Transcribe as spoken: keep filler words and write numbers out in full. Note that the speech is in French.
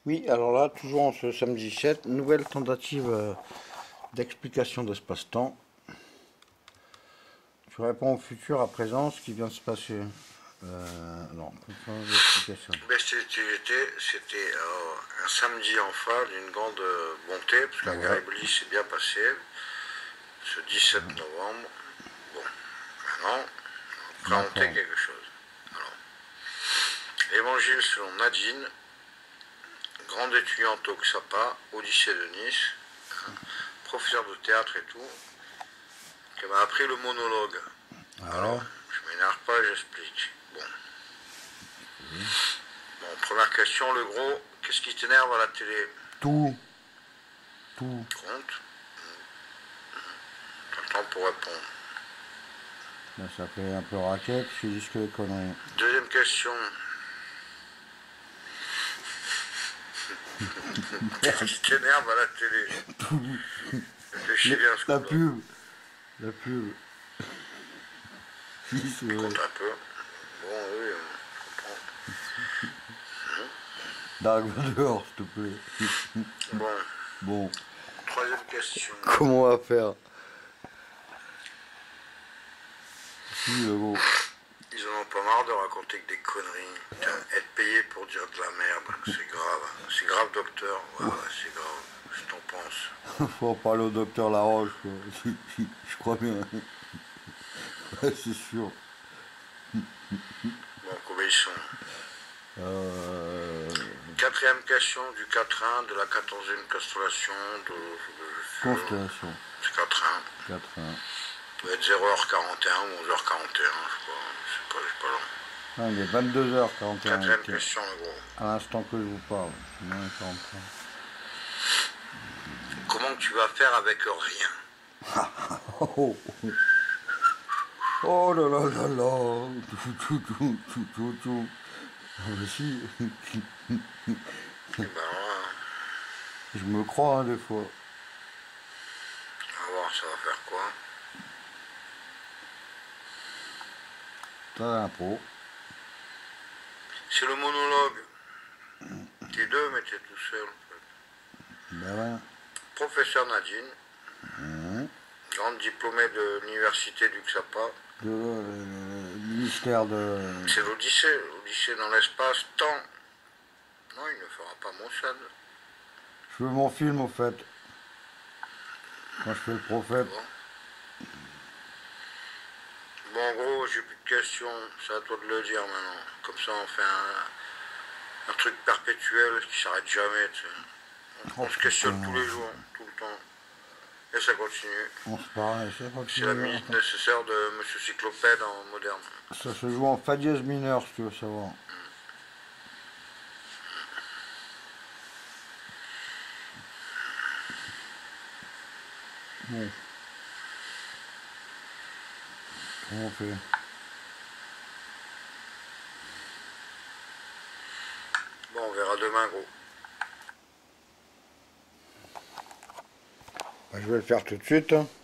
Oui, alors là, toujours en ce samedi sept, nouvelle tentative euh, d'explication d'espace-temps. Tu réponds au futur, à présent, ce qui vient de se passer. Euh, non, l'explication. Ben, c'était c'était euh, un samedi en phare d'une grande euh, bonté, parce qu'à Ouais. Garibaldi s'est bien passé, ce dix-sept novembre. Bon, maintenant, on va présenter quelque chose. Alors, Évangile selon Nadine, grande étudiante au C A P A, au lycée de Nice, hein, professeur de théâtre et tout, qui m'a appris le monologue. Alors, Alors je m'énerve pas, j'explique. Bon. Mmh. Bon, première question, le gros, qu'est-ce qui t'énerve à la télé? Tout. Tout. Compte. T'as le temps pour répondre. Là, ça fait un peu raquette, je dis que des conneries. Deuxième question. Qu'est-ce qui t'énerve à la télé? Réfléchis bien ce La coup-là. pub. La pub. Si, c'est vrai. Compte un peu. Bon, oui, je comprends. Dark s'il te plaît. Bon. Bon. Troisième question. Comment on va faire? Si, le gros. Ils en ont pas marre de raconter que des conneries. Putain, être payé pour dire de la merde, c'est grave. C'est grave, docteur. Ouais, ouais, c'est grave. Je t'en pense. Faut en parler au docteur Laroche, quoi. Je crois bien. Ouais, c'est sûr. Bon, combien ils sont? Euh... Quatrième question du quatre un de la quatorzième constellation de... de Constellation. C'est quatre un. quatre un. Ça doit être zéro heure quarante et un ou onze heures quarante et un, je crois. C'est pas, c'est pas long. Ah, il est vingt-deux heures quarante et un. Quatrième question, le gros. À l'instant que je vous parle. moins quarante et un. Comment tu vas faire avec rien? Oh, oh là là là là. Tout, tout, tout, tout, tout, tout. Ah, mais si. Eh ben, ouais. Je me crois, hein, des fois. On va voir, ça va faire quoi? T'as l'impro. C'est le monologue. T'es deux, mais t'es tout seul, en fait. Ben ouais. Professeur Nadine, Mmh. grande diplômée de l'université du C A P A. De euh, ministère de... C'est l'Odyssée, l'Odyssée dans l'espace, temps. Non, il ne fera pas mon S A D. Je veux mon film, au fait. Quand je fais le prophète. Bon. Bon, en gros, j'ai plus de questions. C'est à toi de le dire maintenant. Comme ça, on fait un, un truc perpétuel qui s'arrête jamais. Tu sais. On, Oh, on se questionne putain. tous les jours, tout le temps. Et ça continue. On se parle, ça C'est continue. la minute nécessaire de Monsieur Cyclopède en moderne. Ça se joue en fa dièse mineur, si tu veux savoir. Bon. Comment on fait? Bon, on verra demain, gros. Je vais le faire tout de suite.